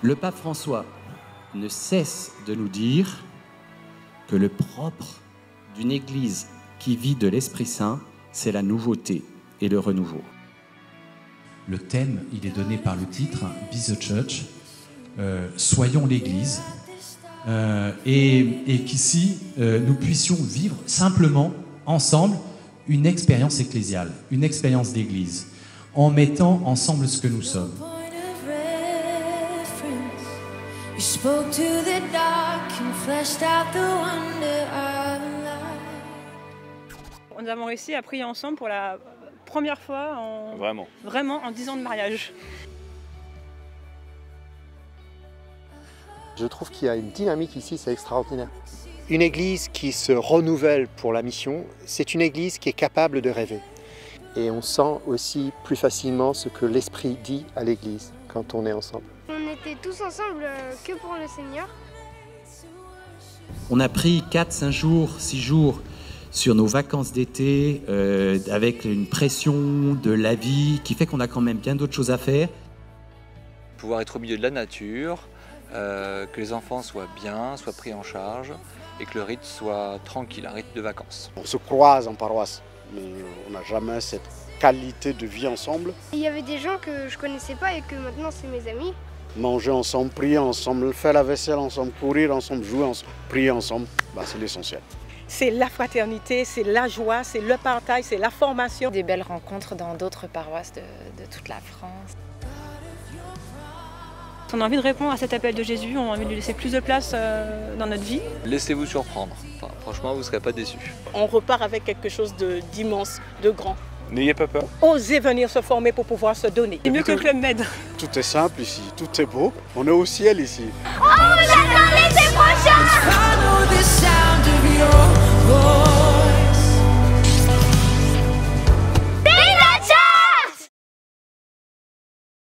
Le pape François ne cesse de nous dire que le propre d'une Église qui vit de l'Esprit Saint, c'est la nouveauté et le renouveau. Le thème, il est donné par le titre « Be the Church », soyons l'Église, et qu'ici, nous puissions vivre simplement, ensemble, une expérience ecclésiale, une expérience d'Église, en mettant ensemble ce que nous sommes. You spoke to the dark and fleshed out the wonder of life. Nous avons réussi à prier ensemble pour la première fois vraiment en 10 ans de mariage. Je trouve qu'il y a une dynamique ici, c'est extraordinaire. Une église qui se renouvelle pour la mission, c'est une église qui est capable de rêver. Et on sent aussi plus facilement ce que l'Esprit dit à l'église quand on est ensemble. On était tous ensemble que pour le Seigneur. On a pris 4, 5 jours, 6 jours sur nos vacances d'été avec une pression de la vie qui fait qu'on a quand même bien d'autres choses à faire. Pouvoir être au milieu de la nature, que les enfants soient bien, soient pris en charge et que le rythme soit tranquille, un rythme de vacances. On se croise en paroisse, mais on n'a jamais cette qualité de vie ensemble. Il y avait des gens que je connaissais pas et que maintenant c'est mes amis. Manger ensemble, prier ensemble, faire la vaisselle ensemble, courir ensemble, jouer ensemble, prier ensemble, c'est l'essentiel. C'est la fraternité, c'est la joie, c'est le partage, c'est la formation. Des belles rencontres dans d'autres paroisses de toute la France. On a envie de répondre à cet appel de Jésus, on a envie de lui laisser plus de place dans notre vie. Laissez-vous surprendre, franchement vous ne serez pas déçus. On repart avec quelque chose d'immense, de grand. N'ayez pas peur. Osez venir se former pour pouvoir se donner. C'est mieux que le Club Med. Tout est simple ici, tout est beau. On est au ciel ici. Oh, j'attends l'été prochain!